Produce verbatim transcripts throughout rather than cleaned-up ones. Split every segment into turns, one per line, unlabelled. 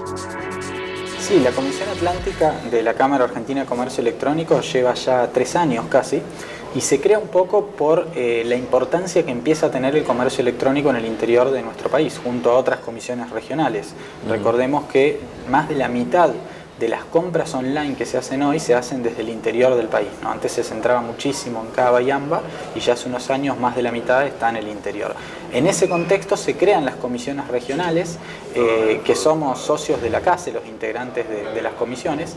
Sí, la Comisión Atlántica de la Cámara Argentina de Comercio Electrónico lleva ya tres años casi y se crea un poco por eh, la importancia que empieza a tener el comercio electrónico en el interior de nuestro país, junto a otras comisiones regionales. Uh-huh. Recordemos que más de la mitad de las compras online que se hacen hoy se hacen desde el interior del país, ¿no? Antes se centraba muchísimo en Cava y AMBA y ya hace unos años más de la mitad está en el interior. En ese contexto se crean las comisiones regionales, eh, que somos socios de la C A S E, los integrantes de, de las comisiones,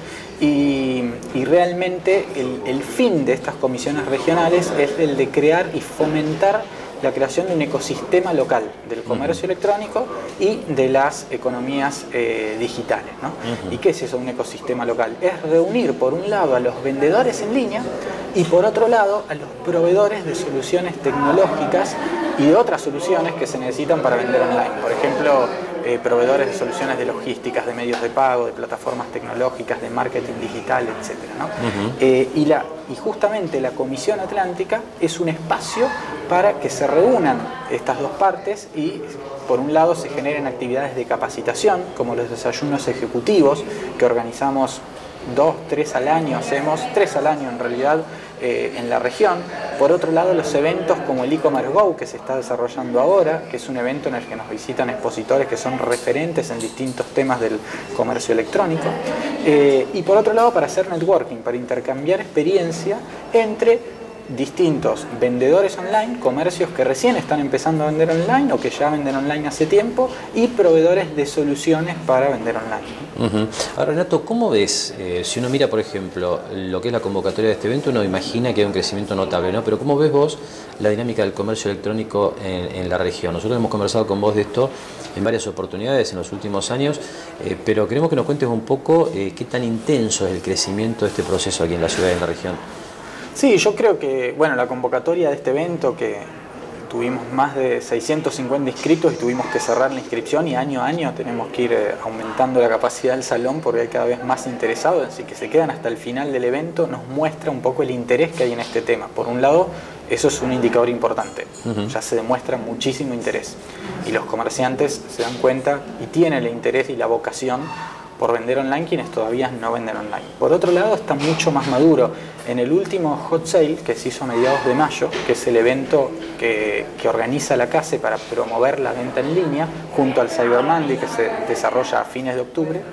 y, y realmente el, el fin de estas comisiones regionales es el de crear y fomentar la creación de un ecosistema local del comercio uh-huh. electrónico y de las economías eh, digitales, ¿no? Uh-huh. ¿Y qué es eso, un ecosistema local? Es reunir por un lado a los vendedores en línea y por otro lado a los proveedores de soluciones tecnológicas y de otras soluciones que se necesitan para vender online. Por ejemplo, eh, proveedores de soluciones de logísticas, de medios de pago, de plataformas tecnológicas, de marketing digital, etcétera, ¿no? Uh-huh. eh, y, la, y justamente la Comisión Atlántica es un espacio para que se reúnan estas dos partes y por un lado se generen actividades de capacitación como los desayunos ejecutivos que organizamos dos, tres al año, hacemos tres al año en realidad eh, en la región. Por otro lado, los eventos como el e-commerce Go que se está desarrollando ahora, que es un evento en el que nos visitan expositores que son referentes en distintos temas del comercio electrónico. Eh, y por otro lado, para hacer networking, para intercambiar experiencia entre distintos vendedores online, comercios que recién están empezando a vender online o que ya venden online hace tiempo y proveedores de soluciones para vender online.
Uh-huh. Ahora, Renato, ¿cómo ves? Eh, si uno mira, por ejemplo, lo que es la convocatoria de este evento, uno imagina que hay un crecimiento notable, ¿no? Pero ¿cómo ves vos la dinámica del comercio electrónico en, en la región? Nosotros hemos conversado con vos de esto en varias oportunidades en los últimos años, eh, pero queremos que nos cuentes un poco eh, qué tan intenso es el crecimiento de este proceso aquí en la ciudad y en la región.
Sí, yo creo que, bueno, la convocatoria de este evento, que tuvimos más de seiscientos cincuenta inscritos y tuvimos que cerrar la inscripción y año a año tenemos que ir eh, aumentando la capacidad del salón porque hay cada vez más interesados, así que se quedan hasta el final del evento, nos muestra un poco el interés que hay en este tema. Por un lado, eso es un indicador importante, uh-huh. ya se demuestra muchísimo interés y los comerciantes se dan cuenta y tienen el interés y la vocación por vender online quienes todavía no venden online. Por otro lado, está mucho más maduro. En el último Hot Sale, que se hizo a mediados de mayo, que es el evento que, que organiza la C A S E para promover la venta en línea, junto al Cyber Monday, que se desarrolla a fines de octubre,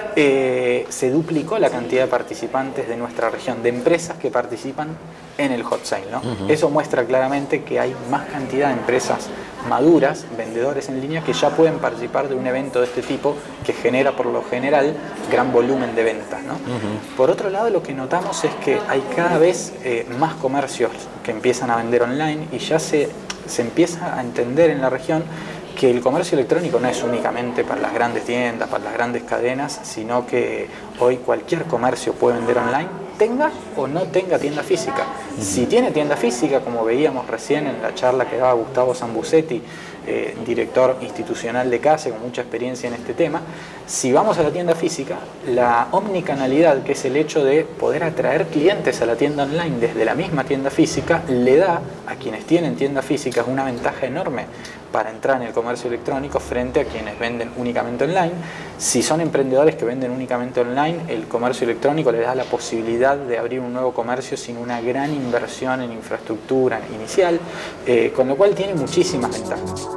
eh, se duplicó la cantidad de participantes de nuestra región, de empresas que participan en el Hot Sale, ¿no? Uh-huh. Eso muestra claramente que hay más cantidad de empresas maduras, vendedores en línea, que ya pueden participar de un evento de este tipo que genera por lo general gran volumen de ventas, ¿no? Uh-huh. Por otro lado, lo que notamos es que hay cada vez eh, más comercios que empiezan a vender online y ya se, se empieza a entender en la región que el comercio electrónico no es únicamente para las grandes tiendas, para las grandes cadenas, sino que hoy cualquier comercio puede vender online, tenga o no tenga tienda física. Uh-huh. Si tiene tienda física, como veíamos recién en la charla que daba Gustavo Zambusetti, eh, director institucional de C A S E con mucha experiencia en este tema, si vamos a la tienda física, la omnicanalidad, que es el hecho de poder atraer clientes a la tienda online desde la misma tienda física, le da a quienes tienen tiendas físicas una ventaja enorme para entrar en el comercio electrónico frente a quienes venden únicamente online. Si son emprendedores que venden únicamente online, el comercio electrónico les da la posibilidad de abrir un nuevo comercio sin una gran inversión en infraestructura inicial, eh, con lo cual tiene muchísimas ventajas.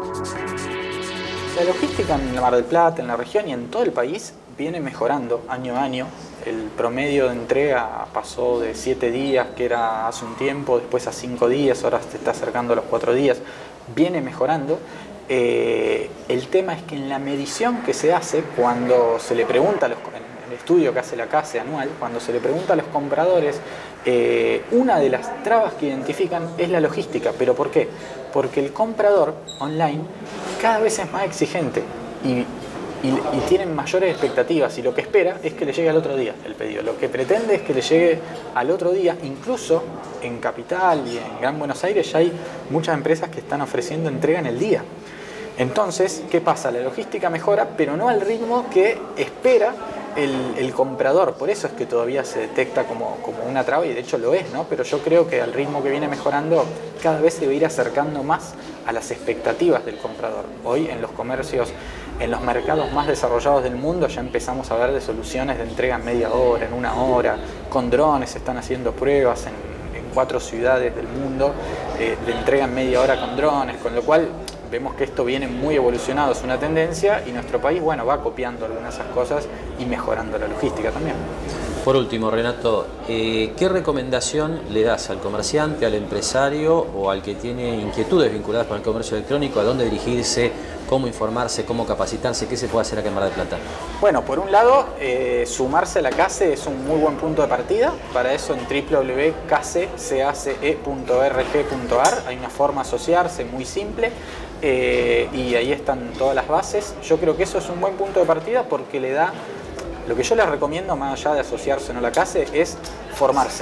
La logística en la Mar del Plata, en la región y en todo el país viene mejorando año a año. El promedio de entrega pasó de siete días, que era hace un tiempo, después a cinco días, ahora se está acercando a los cuatro días. Viene mejorando. Eh, el tema es que en la medición que se hace, cuando se le pregunta a los, en el estudio que hace la C A S E anual, cuando se le pregunta a los compradores, eh, una de las trabas que identifican es la logística. ¿Pero por qué? Porque el comprador online cada vez es más exigente y Y, y tienen mayores expectativas y lo que espera es que le llegue al otro día el pedido. Lo que pretende es que le llegue al otro día, incluso en Capital y en Gran Buenos Aires ya hay muchas empresas que están ofreciendo entrega en el día. Entonces, ¿qué pasa? La logística mejora, pero no al ritmo que espera el, el comprador. Por eso es que todavía se detecta como, como una traba y de hecho lo es, ¿no? Pero yo creo que al ritmo que viene mejorando cada vez se va a ir acercando más a las expectativas del comprador. Hoy en los comercios En los mercados más desarrollados del mundo ya empezamos a ver de soluciones de entrega en media hora, en una hora. Con drones se están haciendo pruebas en, en cuatro ciudades del mundo eh, de entrega en media hora con drones, con lo cual vemos que esto viene muy evolucionado, es una tendencia, y nuestro país, bueno, va copiando algunas de esas cosas y mejorando la logística también.
Por último, Renato, eh, ¿qué recomendación le das al comerciante, al empresario o al que tiene inquietudes vinculadas con el comercio electrónico? ¿A dónde dirigirse? ¿Cómo informarse? ¿Cómo capacitarse? ¿Qué se puede hacer acá en Mar del Plata?
Bueno, por un lado, eh, sumarse a la C A S E es un muy buen punto de partida. Para eso en w w w punto cace punto org punto a r hay una forma de asociarse muy simple eh, y ahí están todas las bases. Yo creo que eso es un buen punto de partida porque le da... Lo que yo les recomiendo, más allá de asociarse o no a la C A S E, es formarse.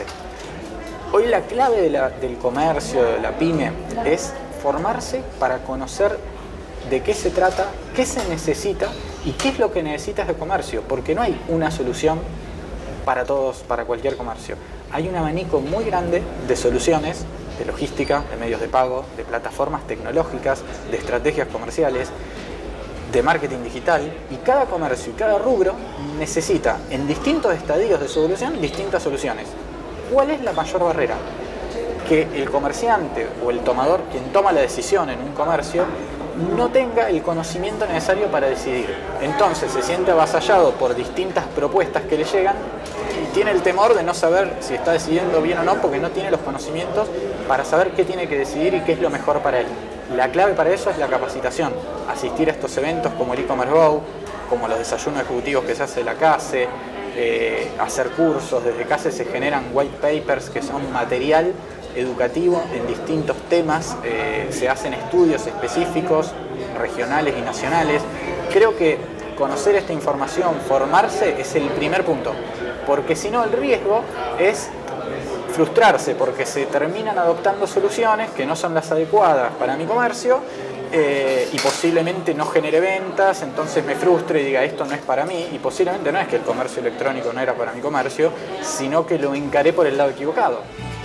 Hoy la clave de la, del comercio, de la pyme, es formarse para conocer de qué se trata, qué se necesita y qué es lo que necesitas de comercio, porque no hay una solución para todos, para cualquier comercio. Hay un abanico muy grande de soluciones, de logística, de medios de pago, de plataformas tecnológicas, de estrategias comerciales, de marketing digital, y cada comercio y cada rubro necesita en distintos estadios de su evolución distintas soluciones. ¿Cuál es la mayor barrera? Que el comerciante o el tomador, quien toma la decisión en un comercio, no tenga el conocimiento necesario para decidir. Entonces se siente avasallado por distintas propuestas que le llegan y tiene el temor de no saber si está decidiendo bien o no, porque no tiene los conocimientos para saber qué tiene que decidir y qué es lo mejor para él. La clave para eso es la capacitación, asistir a estos eventos como el e-commerce Go, como los desayunos ejecutivos que se hace de la C A S E, eh, hacer cursos. Desde C A S E se generan white papers que son material educativo en distintos temas, eh, se hacen estudios específicos, regionales y nacionales. Creo que conocer esta información, formarse, es el primer punto, porque si no el riesgo es frustrarse porque se terminan adoptando soluciones que no son las adecuadas para mi comercio eh, y posiblemente no genere ventas, entonces me frustre y diga esto no es para mí, y posiblemente no es que el comercio electrónico no era para mi comercio, sino que lo encaré por el lado equivocado.